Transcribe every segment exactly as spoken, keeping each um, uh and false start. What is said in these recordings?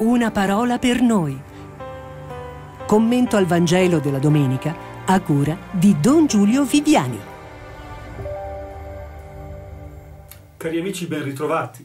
Una parola per noi. Commento al Vangelo della domenica a cura di Don Giulio Viviani. Cari amici, ben ritrovati.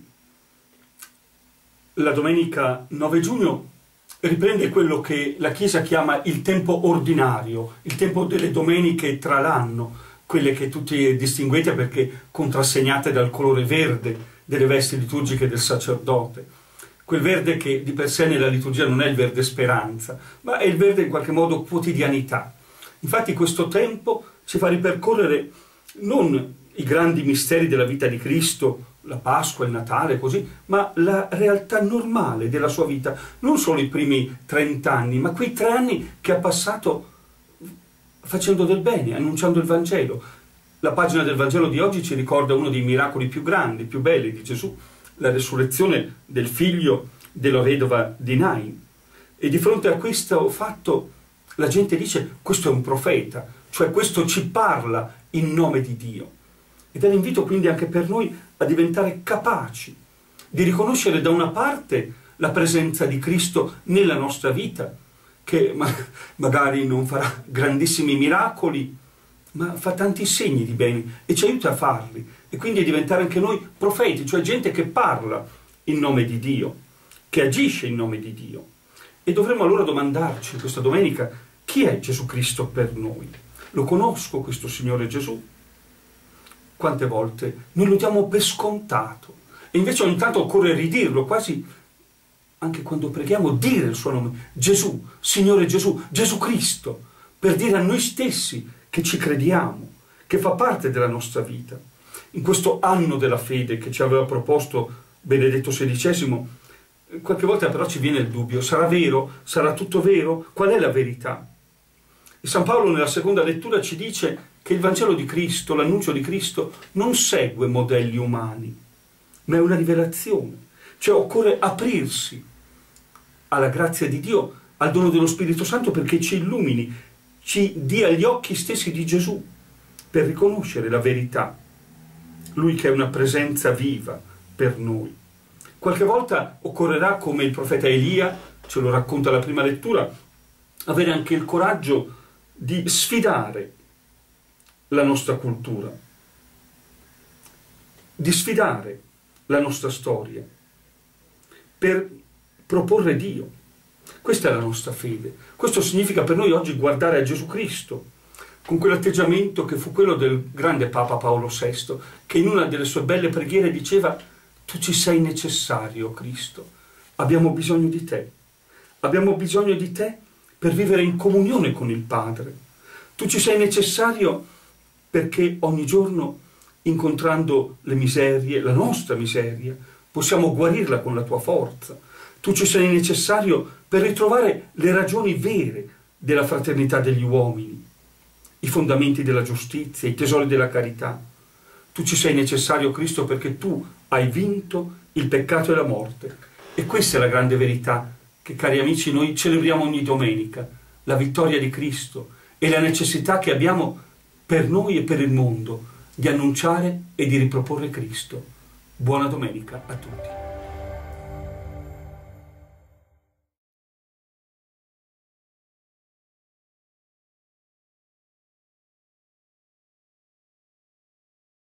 La domenica nove giugno riprende quello che la Chiesa chiama il tempo ordinario, il tempo delle domeniche tra l'anno, quelle che tutti distinguete perché contrassegnate dal colore verde delle vesti liturgiche del sacerdote. Quel verde che di per sé nella liturgia non è il verde speranza, ma è il verde in qualche modo quotidianità. Infatti questo tempo ci fa ripercorrere non i grandi misteri della vita di Cristo, la Pasqua, il Natale, così, ma la realtà normale della sua vita, non solo i primi trent'anni, ma quei tre anni che ha passato facendo del bene, annunciando il Vangelo. La pagina del Vangelo di oggi ci ricorda uno dei miracoli più grandi, più belli di Gesù, la resurrezione del figlio della vedova di Nain. E di fronte a questo fatto la gente dice: questo è un profeta, cioè questo ci parla in nome di Dio. Ed è l'invito quindi anche per noi a diventare capaci di riconoscere da una parte la presenza di Cristo nella nostra vita, che ma magari non farà grandissimi miracoli, ma fa tanti segni di bene e ci aiuta a farli, e quindi a diventare anche noi profeti, cioè gente che parla in nome di Dio, che agisce in nome di Dio. E dovremmo allora domandarci questa domenica: chi è Gesù Cristo per noi? Lo conosco questo Signore Gesù? Quante volte noi lo diamo per scontato e invece ogni tanto occorre ridirlo, quasi anche quando preghiamo, dire il suo nome: Gesù, Signore Gesù, Gesù Cristo, per dire a noi stessi che ci crediamo, che fa parte della nostra vita. In questo anno della fede che ci aveva proposto Benedetto sedicesimo, qualche volta però ci viene il dubbio: sarà vero? Sarà tutto vero? Qual è la verità? E San Paolo nella seconda lettura ci dice che il Vangelo di Cristo, l'annuncio di Cristo, non segue modelli umani, ma è una rivelazione. Cioè occorre aprirsi alla grazia di Dio, al dono dello Spirito Santo, perché ci illumini, ci dia gli occhi stessi di Gesù per riconoscere la verità. Lui che è una presenza viva per noi. Qualche volta occorrerà, come il profeta Elia, ce lo racconta la prima lettura, avere anche il coraggio di sfidare la nostra cultura, di sfidare la nostra storia, per proporre Dio. Questa è la nostra fede. Questo significa per noi oggi guardare a Gesù Cristo, con quell'atteggiamento che fu quello del grande Papa Paolo sesto, che in una delle sue belle preghiere diceva: tu ci sei necessario, Cristo, abbiamo bisogno di te, abbiamo bisogno di te per vivere in comunione con il Padre. Tu ci sei necessario perché ogni giorno, incontrando le miserie, la nostra miseria, possiamo guarirla con la tua forza. Tu ci sei necessario per ritrovare le ragioni vere della fraternità degli uomini, i fondamenti della giustizia, i tesori della carità. Tu ci sei necessario, Cristo, perché tu hai vinto il peccato e la morte. E questa è la grande verità che, cari amici, noi celebriamo ogni domenica: la vittoria di Cristo e la necessità che abbiamo per noi e per il mondo di annunciare e di riproporre Cristo. Buona domenica a tutti.